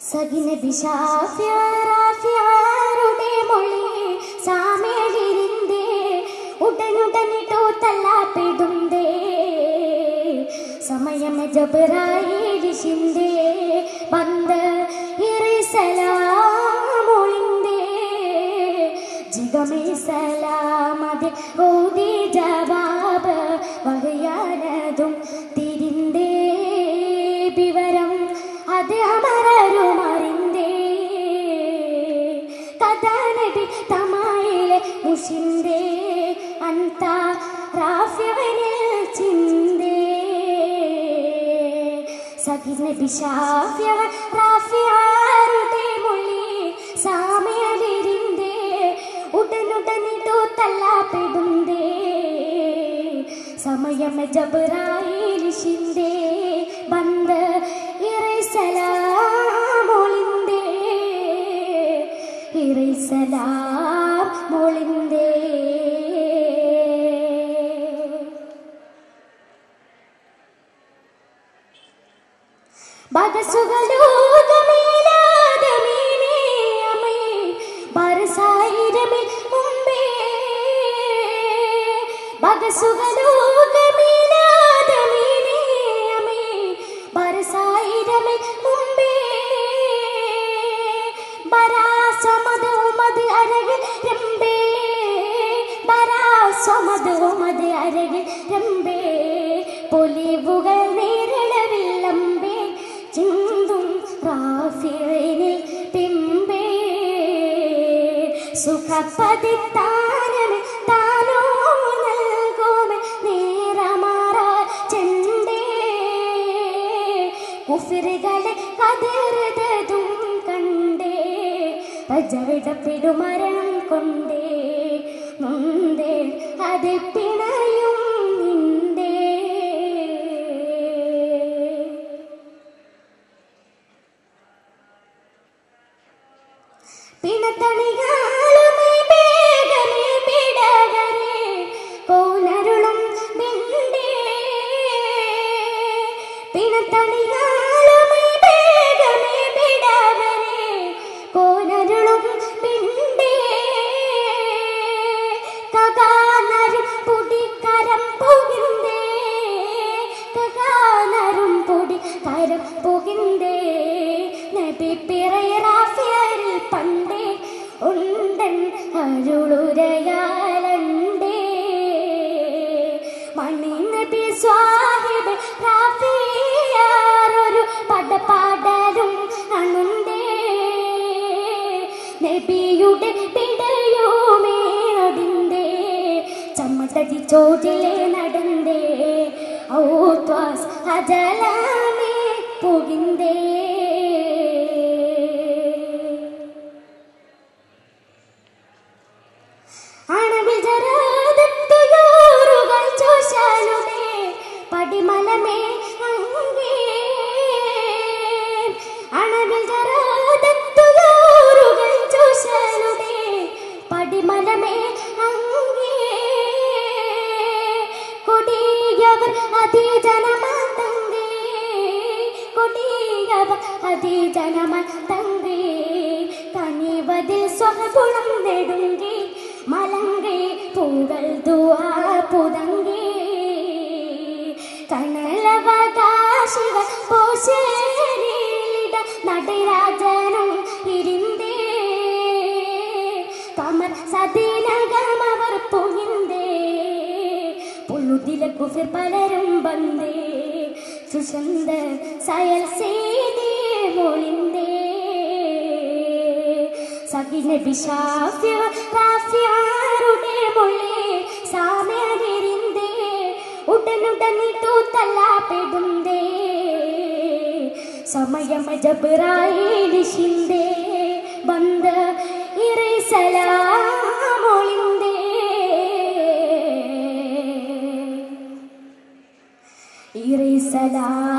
സഗിനെ ബിഷാഫിയാറുടെ മൊഴി സാമേലിരുന്നേ ഉടനുടനിട്ടു തല്ലാപ്പിടുന്നേ സമയം ജബ്രായീൽ ശിന്ദേ ബന്ദ് ഇറിസലാമൊളിന്തേ ജിഗമേ സലാമതെ ഓതി ജവാബ് വകയാനതും തിരിന്തേ വിവരം അത് അമരരും അറിന്തേ കഥാനബി തമായിലെ മുഷിന്തേ അന്ത റാഫിയവനിൽ ചിന്തേ സഗിനെ ബിഷാഫിയവൻ റാഫിയാറുടെ മൊഴി സാമേലിരുന്നേ ഉടനുടനിട്ടു തല്ലാപ്പിടുന്നേ സമയം ജബ്രായീൽ ശിന്ദേ ബന്ദ് ഇറിസലാമൊളിന്തേ ഇറിസലാമൊളിന്തേ ബഗസുകളോകമേലാദമീനേ അമേ ബർസായിരമിൽ മുമ്പേ ബഗസുകളോകമേലാദമീനേ അമേ ബർസായിരമിൽ മുമ്പേ ബരാസമദ് ഉമദ് അരകിൽ രംബേ ബരാസമദ് ഉമദ് അരകിൽ രംബേ പൊലിവുകൾ നേരിടവില്ലമ്പേ ചിന്തും റാഫിയനിൽ പിമ്പേ സുഖപതിത്താനമേ താനോ നൽകുമേ നേരമാറാ ചെണ്ടേ കുഫിറുകളെ കതിർതതും കണ്ടേ പ്രജവിടപ്പിടുമരണം കൊണ്ടേ മുണ്ടേ അത് പിണയും നിണ്ടേ പിണത്തണികാലുമേ വേഗമേ പിടകരേ കോനരുളും മിണ്ടേ പിണത്തണികാലുമേ വേഗമേ പിടകരേ കോനരുളും മിണ്ടേ കകാനരും പൊടിക്കരം പുകിന്തേ കകാനരും പൊടിക്കരം പുകിന്തേ നബി പിറയ റാഫിയരിൽ പണ്ടേ ഉണ്ടൻ അരുളുരയാലണ്ടേ മണി നബി സ്വാഹിബ് റാഫിയാറൊരു പടപാടലും അണുണ്ടേ നബിയുടെ പിടയുമേ അതിൻ്റെ ചമ്മട്ടടി ചോട്ടിലെ നടന്തേ ഔത്വാസ് അജലാമേ പോകിന്തേ അണവിജരാദത്തുയോറുകൾ ചോശാലുടെ പടിമലമേ അങ്ങേ അണവിജരാദത്തുയോറുകൾ ചോശാലുടെ പടിമലമേ അങ്ങേ കൊടിയവർ അതിജനമാതങ്കേ കൊടിയവർ അതിജനമാതങ്കേ കനിവതിൽ സ്വഹഗുണം നെടുങ്കേ മലങ്കേ പൂകൾ ദുആ പുതങ്കേ കണലവകാശികൾ പോശേരിയിലിട നടരാജനും ഇരുന്തേ കമർ സദീനകമവർ പുകിന്തേ പുള്ളുതിലെ കുഫിർ പലരും ബന്ധേ സുഷന്ത സയൽ സേതേ മൊളിന്തേ സഗിനെ ബിഷാഫിയാറുടെ മൊഴി സാമേലിരുന്നേ ഉടനുടനിട്ടു തല്ലാപ്പിടുന്നേ സമയം ജബ്രായീൽ ശിന്ദേ ബന്ദ് ഇറിസലാമൊളിന്തേ ഇറിസലാം